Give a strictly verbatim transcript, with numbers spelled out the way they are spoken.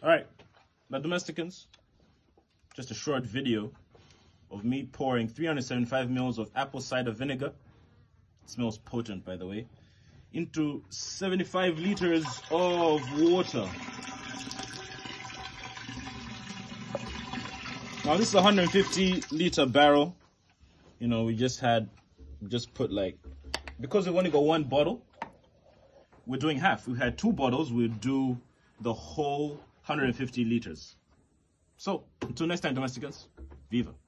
All right, my domesticans, just a short video of me pouring three hundred seventy-five mils of apple cider vinegar. It smells potent, by the way, into seventy-five liters of water. Now this is a one hundred fifty liter barrel. You know, we just had, just put like, because we've only got one bottle, we're doing half. We had two bottles, we'll do the whole one hundred fifty liters. So, until next time, domesticans, viva.